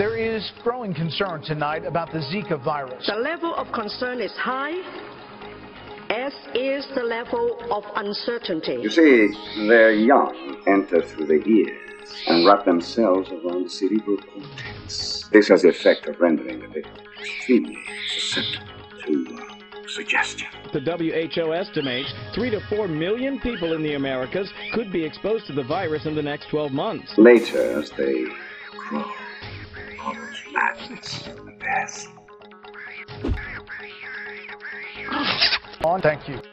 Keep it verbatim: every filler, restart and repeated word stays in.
There is growing concern tonight about the Zika virus. The level of concern is high, as is the level of uncertainty. You see, their young enter through the ears and wrap themselves around the cerebral cortex. This has the effect of rendering the victim extremely susceptible to uh, suggestion. The W H O estimates three to four million people in the Americas could be exposed to the virus in the next twelve months. Later, as they grow, follows madness and death. On, thank you.